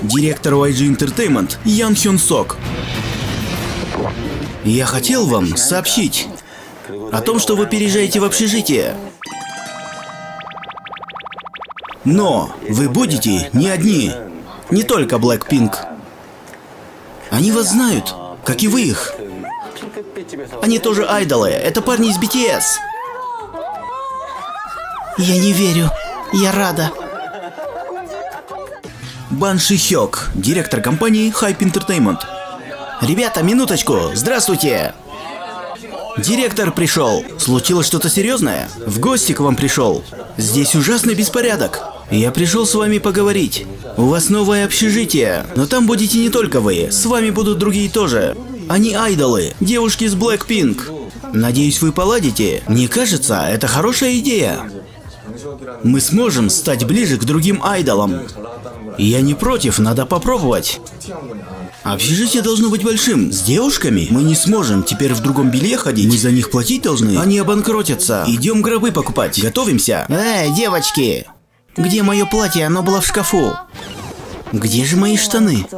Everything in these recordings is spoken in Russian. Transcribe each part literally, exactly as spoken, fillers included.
директор уай джи Entertainment Ян Хён Сок. Я хотел вам сообщить о том, что вы переезжаете в общежитие. Но вы будете не одни, не только Blackpink. Они вас знают, как и вы их. Они тоже айдолы, это парни из би ти эс. Я не верю, я рада. Бан Ши Хёк, директор компании Hype Entertainment. Ребята, минуточку, здравствуйте. Директор пришел. Случилось что-то серьезное? В гости к вам пришел. Здесь ужасный беспорядок. Я пришел с вами поговорить. У вас новое общежитие, но там будете не только вы, с вами будут другие тоже. Они айдолы, девушки из Blackpink. Надеюсь, вы поладите. Мне кажется, это хорошая идея. Мы сможем стать ближе к другим айдолам. Я не против, надо попробовать. Общежитие должно быть большим. С девушками мы не сможем теперь в другом белье ходить. Мы за них платить должны. Они обанкротятся. Идем гробы покупать. Готовимся. Эй, девочки! Где мое платье? Оно было в шкафу. Где же мои штаны?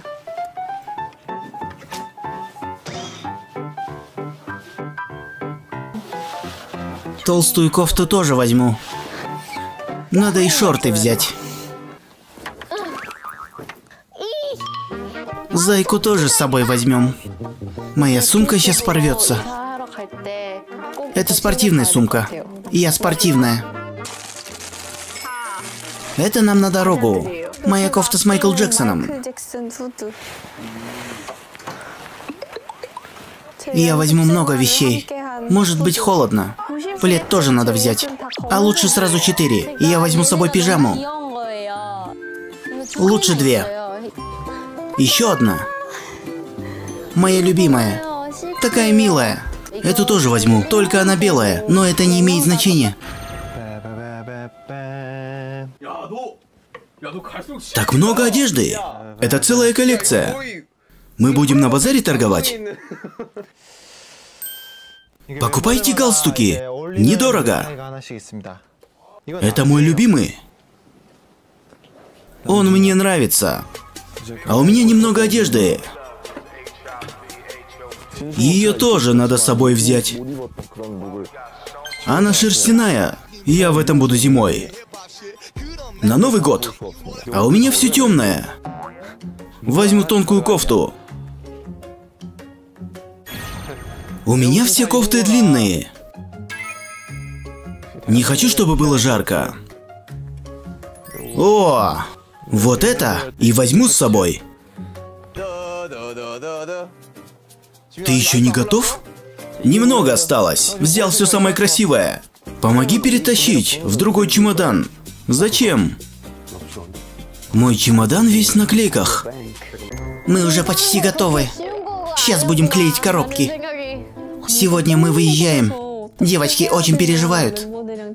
Толстую кофту тоже возьму. Надо и шорты взять. Зайку тоже с собой возьмем. Моя сумка сейчас порвется. Это спортивная сумка. Я спортивная. Это нам на дорогу. Моя кофта с Майкл Джексоном. Я возьму много вещей. Может быть холодно. Плед тоже надо взять. А лучше сразу четыре. И я возьму с собой пижаму. Лучше две. Еще одна. Моя любимая. Такая милая. Эту тоже возьму. Только она белая. Но это не имеет значения. Так много одежды. Это целая коллекция. Мы будем на базаре торговать. Покупайте галстуки. Недорого. Это мой любимый. Он мне нравится. А у меня немного одежды. Ее тоже надо с собой взять. Она шерстяная. Я в этом буду зимой. На Новый год. А у меня все темное. Возьму тонкую кофту. У меня все кофты длинные. Не хочу, чтобы было жарко. О, вот это и возьму с собой. Ты еще не готов? Немного осталось. Взял все самое красивое. Помоги перетащить в другой чемодан. Зачем? Мой чемодан весь в наклейках. Мы уже почти готовы. Сейчас будем клеить коробки. Сегодня мы выезжаем. Девочки очень переживают.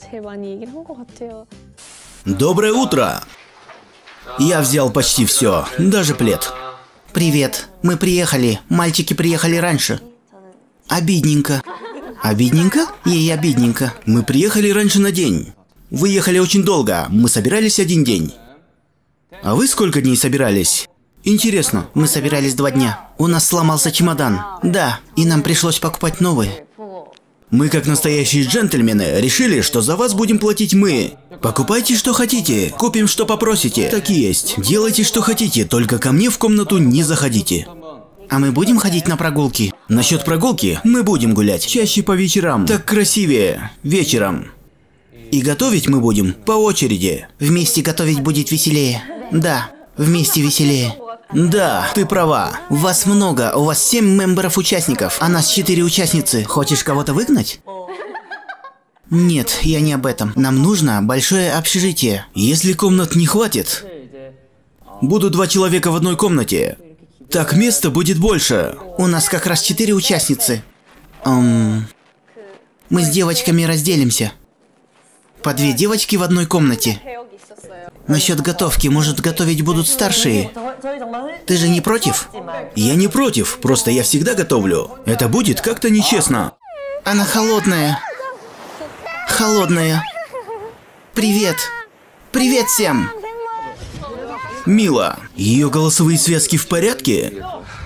Доброе утро. Я взял почти все, даже плед. Привет. Мы приехали. Мальчики приехали раньше. Обидненько. Обидненько? Ей обидненько. Мы приехали раньше на день. Вы ехали очень долго. Мы собирались один день. А вы сколько дней собирались? Интересно. Мы собирались два дня. У нас сломался чемодан. Да, и нам пришлось покупать новый. Мы, как настоящие джентльмены, решили, что за вас будем платить мы. Покупайте, что хотите, купим, что попросите. Так и есть. Делайте, что хотите, только ко мне в комнату не заходите. А мы будем ходить на прогулки? Насчет прогулки мы будем гулять. Чаще по вечерам. Так красивее. Вечером. И готовить мы будем по очереди. Вместе готовить будет веселее. Да, вместе веселее. Да, ты права. Вас много, у вас семь мемберов-участников, а нас четыре участницы. Хочешь кого-то выгнать? Нет, я не об этом. Нам нужно большое общежитие. Если комнат не хватит, будут два человека в одной комнате. Так места будет больше. У нас как раз четыре участницы. Эм... Мы с девочками разделимся. По две девочки в одной комнате. Насчет готовки, может, готовить будут старшие? Ты же не против? Я не против, просто я всегда готовлю. Это будет как-то нечестно. Она холодная. Холодная. Привет. Привет всем. Мила, ее голосовые связки в порядке?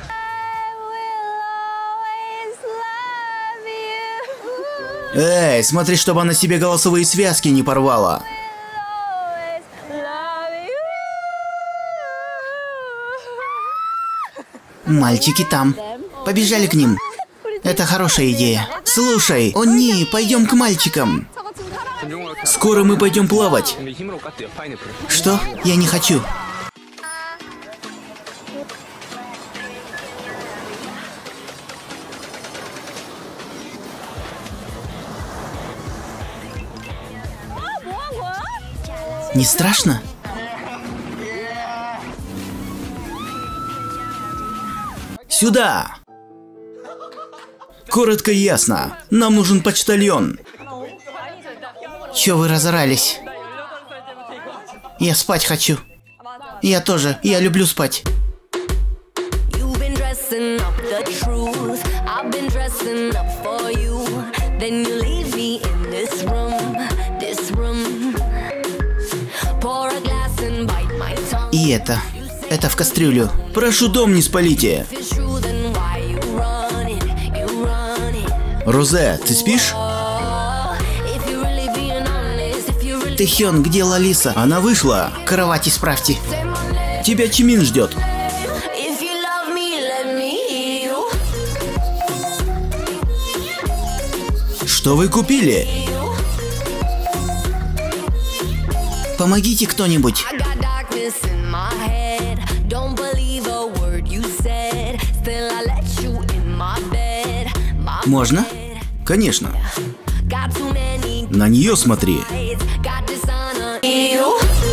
Эй, смотри, чтобы она себе голосовые связки не порвала. Мальчики там. Побежали к ним. Это хорошая идея. Слушай, о не, пойдем к мальчикам. Скоро мы пойдем плавать. Что? Я не хочу. Не страшно? Сюда! Коротко и ясно. Нам нужен почтальон. Чё вы разорались? Я спать хочу. Я тоже. Я люблю спать. И это. Это в кастрюлю. Прошу, дом не спалите. Розе, ты спишь? Тэхён, где Лалиса? Она вышла. Кровать исправьте. Тебя Чимин ждет. Что вы купили? Помогите кто-нибудь. Можно? Конечно. На нее смотри.